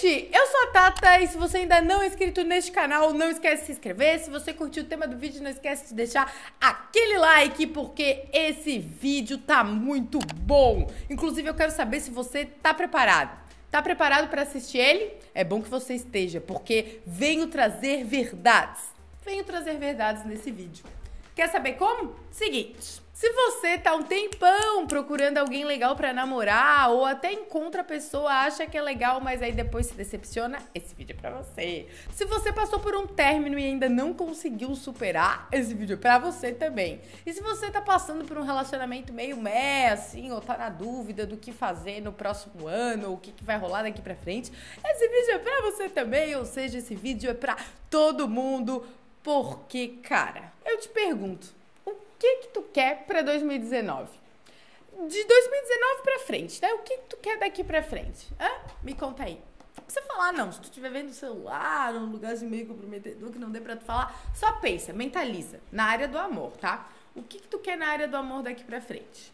gente, eu sou a Tata e se você ainda não é inscrito neste canal, não esquece de se inscrever. Se você curtiu o tema do vídeo, não esquece de deixar aquele like, porque esse vídeo tá muito bom. Inclusive, eu quero saber se você tá preparado. Tá preparado para assistir ele? É bom que você esteja, porque venho trazer verdades. Venho trazer verdades nesse vídeo. Quer saber como? Seguinte, se você tá um tempão procurando alguém legal pra namorar, ou até encontra a pessoa, acha que é legal, mas aí depois se decepciona, esse vídeo é pra você. Se você passou por um término e ainda não conseguiu superar, esse vídeo é pra você também. E se você tá passando por um relacionamento meio assim, ou tá na dúvida do que fazer no próximo ano, ou o que vai rolar daqui pra frente, esse vídeo é pra você também, ou seja, esse vídeo é pra todo mundo. Porque, cara, eu te pergunto, o que tu quer pra 2019? De 2019 pra frente, né? O que tu quer daqui pra frente? Me conta aí. Não precisa falar, não. Se tu estiver vendo o celular, um lugarzinho meio comprometedor que não dê pra tu falar, só pensa, mentaliza. Na área do amor, tá? O que tu quer na área do amor daqui pra frente?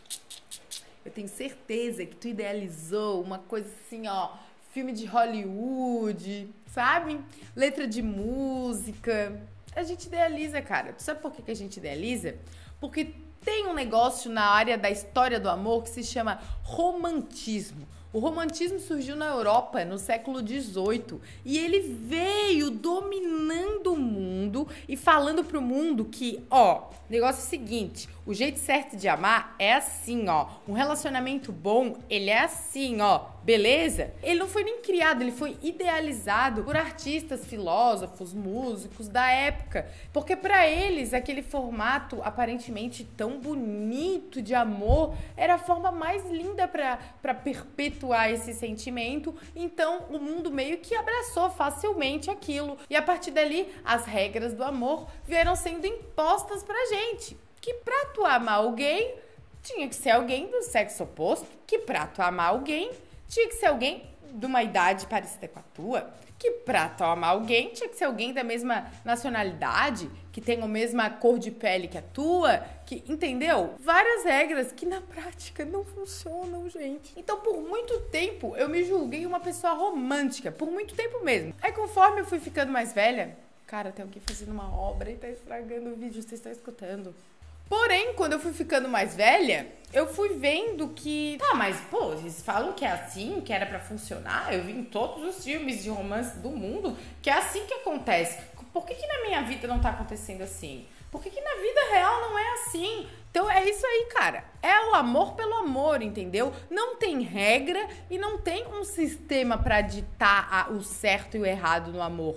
Eu tenho certeza que tu idealizou uma coisa assim, ó, filme de Hollywood, sabe? Letra de música. A gente idealiza, cara. Tu sabe por que a gente idealiza? Porque tem um negócio na área da história do amor que se chama romantismo. O romantismo surgiu na Europa no século XVIII e ele veio dominando o mundo e falando pro mundo que, ó, negócio é o seguinte, o jeito certo de amar é assim, ó, um relacionamento bom, ele é assim, ó, beleza? Ele não foi nem criado, ele foi idealizado por artistas, filósofos, músicos da época, porque pra eles aquele formato aparentemente tão bonito de amor era a forma mais linda pra perpetuar esse sentimento, então o mundo meio que abraçou facilmente aquilo e a partir dali as regras do amor vieram sendo impostas pra gente, que pra tu amar alguém tinha que ser alguém do sexo oposto, que pra tu amar alguém tinha que ser alguém de uma idade parecida com a tua, que pra tu amar alguém tinha que ser alguém da mesma nacionalidade, que tem a mesma cor de pele que a tua, que, entendeu? Várias regras que na prática não funcionam, gente. Então, por muito tempo, eu me julguei uma pessoa romântica, por muito tempo mesmo. Aí, conforme eu fui ficando mais velha, cara, tem alguém fazendo uma obra e tá estragando o vídeo, vocês estão escutando. Porém, quando eu fui ficando mais velha, eu fui vendo que... Tá, mas, pô, eles falam que é assim, que era pra funcionar. Eu vi em todos os filmes de romance do mundo que é assim que acontece. Por que na minha vida não tá acontecendo assim? Por que na vida real não é assim? Então é isso aí, cara. É o amor pelo amor, entendeu? Não tem regra e não tem um sistema pra ditar o certo e o errado no amor.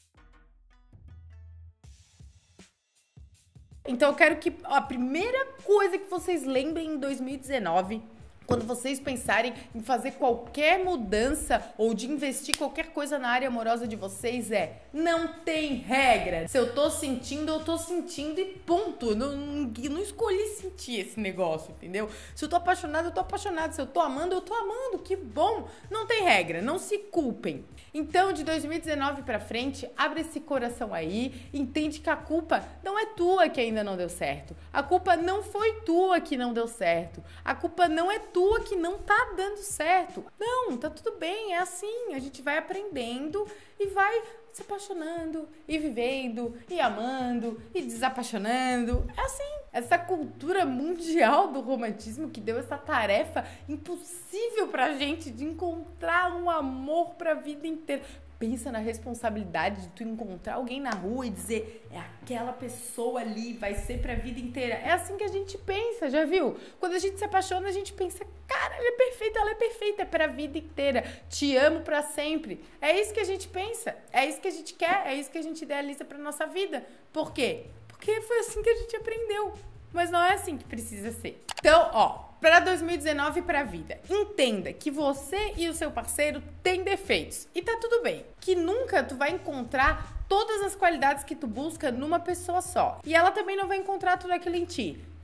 Então eu quero que a primeira coisa que vocês lembrem em 2019, quando vocês pensarem em fazer qualquer mudança ou de investir qualquer coisa na área amorosa de vocês não tem regra. Se eu tô sentindo, eu tô sentindo e ponto. Não escolhi sentir esse negócio, entendeu? Se eu tô apaixonado, eu tô apaixonado. Se eu tô amando, eu tô amando. Que bom. Não tem regra, não se culpem. Então, de 2019 pra frente, abre esse coração aí, entende que a culpa não é tua que ainda não deu certo. A culpa não foi tua que não deu certo. A culpa não é tua que não tá dando certo. Não, tá tudo bem, é assim. A gente vai aprendendo e vai se apaixonando, e vivendo, e amando, e desapaixonando. É assim. Essa cultura mundial do romantismo que deu essa tarefa impossível pra gente de encontrar um amor pra vida inteira. Pensa na responsabilidade de tu encontrar alguém na rua e dizer, é aquela pessoa ali, vai ser pra vida inteira. É assim que a gente pensa, já viu? Quando a gente se apaixona, a gente pensa, cara, ela é perfeita, é pra vida inteira. Te amo pra sempre. É isso que a gente pensa, é isso que a gente quer, é isso que a gente idealiza pra nossa vida. Por quê? Porque foi assim que a gente aprendeu. Mas não é assim que precisa ser. Então, ó, para 2019 e pra vida, entenda que você e o seu parceiro têm defeitos. E tá tudo bem. Que nunca tu vai encontrar todas as qualidades que tu busca numa pessoa só. E ela também não vai encontrar tudo aquilo em ti.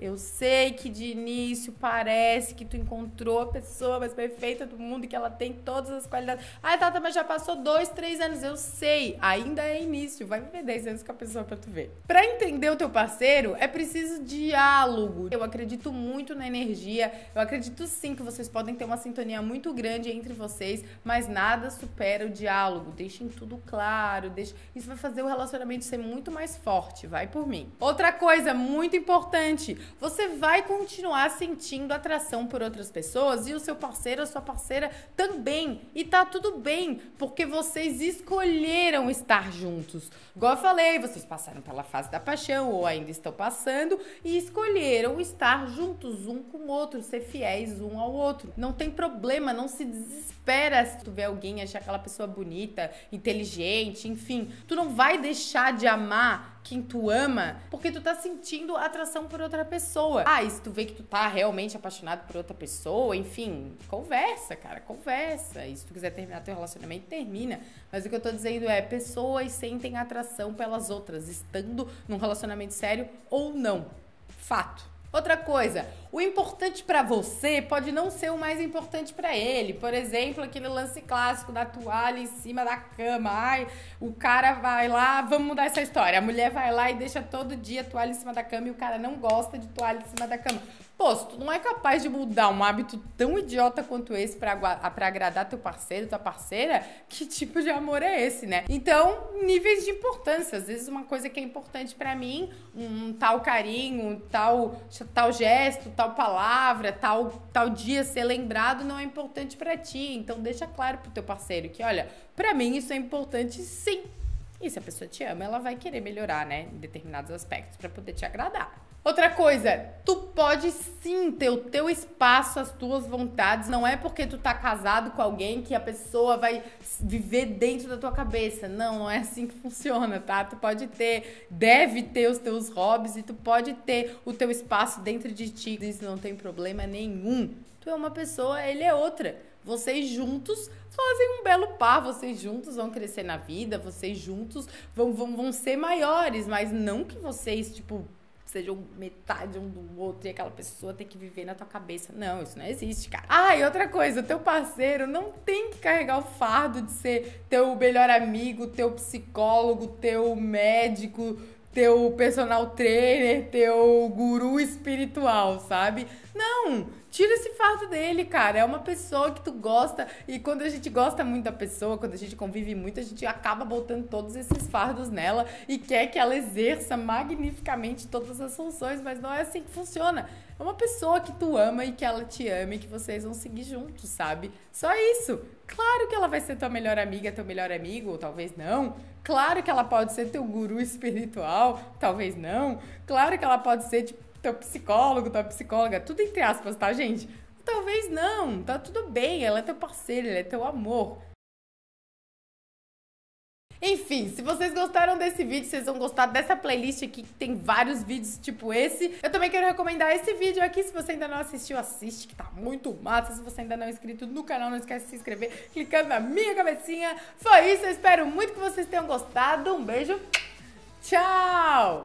Eu sei que de início parece que tu encontrou a pessoa mais perfeita do mundo e que ela tem todas as qualidades. Ai, Tata, mas já passou 2, 3 anos. Eu sei, ainda é início. Vai viver 10 anos com a pessoa pra tu ver. Pra entender o teu parceiro, é preciso diálogo. Eu acredito muito na energia. Eu acredito sim que vocês podem ter uma sintonia muito grande entre vocês, mas nada supera o diálogo. Deixem tudo claro. Isso vai fazer o relacionamento ser muito mais forte. Vai por mim. Outra coisa muito importante. Você vai continuar sentindo atração por outras pessoas e o seu parceiro, a sua parceira também. E tá tudo bem, porque vocês escolheram estar juntos. Igual eu falei, vocês passaram pela fase da paixão ou ainda estão passando e escolheram estar juntos um com o outro, ser fiéis um ao outro. Não tem problema, não se desespera se tu vê alguém achar aquela pessoa bonita, inteligente, enfim. Tu não vai deixar de amar quem tu ama porque tu tá sentindo atração por outra pessoa. Ah, e se tu vê que tu tá realmente apaixonado por outra pessoa, enfim, conversa, cara, conversa. E se tu quiser terminar teu relacionamento, termina. Mas o que eu tô dizendo é, pessoas sentem atração pelas outras, estando num relacionamento sério ou não. Fato. Outra coisa, o importante pra você pode não ser o mais importante pra ele. Por exemplo, aquele lance clássico da toalha em cima da cama. Ai, o cara vai lá, vamos mudar essa história. A mulher vai lá e deixa todo dia a toalha em cima da cama e o cara não gosta de toalha em cima da cama. Pô, se tu não é capaz de mudar um hábito tão idiota quanto esse pra agradar teu parceiro, tua parceira, que tipo de amor é esse, né? Então, níveis de importância. Às vezes uma coisa que é importante pra mim, um tal carinho, tal gesto, tal palavra, tal dia ser lembrado não é importante pra ti. Então, deixa claro pro teu parceiro que, olha, pra mim isso é importante sim. E se a pessoa te ama, ela vai querer melhorar, né, em determinados aspectos pra poder te agradar. Outra coisa, tu pode sim ter o teu espaço, as tuas vontades. Não é porque tu tá casado com alguém que a pessoa vai viver dentro da tua cabeça. Não, não é assim que funciona, tá? Tu pode ter, deve ter os teus hobbies e tu pode ter o teu espaço dentro de ti. Isso não tem problema nenhum. Tu é uma pessoa, ele é outra. Vocês juntos fazem um belo par, vocês juntos vão crescer na vida, vocês juntos vão ser maiores, mas não que vocês, tipo, sejam metade um do outro e aquela pessoa tem que viver na tua cabeça. Não, isso não existe, cara. Ah, e outra coisa, teu parceiro não tem que carregar o fardo de ser teu melhor amigo, teu psicólogo, teu médico, teu personal trainer, teu guru espiritual, sabe? Não! Tira esse fardo dele, cara. É uma pessoa que tu gosta e quando a gente gosta muito da pessoa, quando a gente convive muito, a gente acaba botando todos esses fardos nela e quer que ela exerça magnificamente todas as funções, mas não é assim que funciona. É uma pessoa que tu ama e que ela te ama e que vocês vão seguir juntos, sabe? Só isso. Claro que ela vai ser tua melhor amiga, teu melhor amigo, ou talvez não. Claro que ela pode ser teu guru espiritual, talvez não. Claro que ela pode ser, tipo, teu psicólogo, tua psicóloga, tudo entre aspas, tá, gente? Talvez não, tá tudo bem, ela é teu parceiro, ela é teu amor. Enfim, se vocês gostaram desse vídeo, vocês vão gostar dessa playlist aqui, que tem vários vídeos tipo esse. Eu também quero recomendar esse vídeo aqui, se você ainda não assistiu, assiste, que tá muito massa. Se você ainda não é inscrito no canal, não esquece de se inscrever, clicando na minha cabecinha. Foi isso, eu espero muito que vocês tenham gostado. Um beijo, tchau!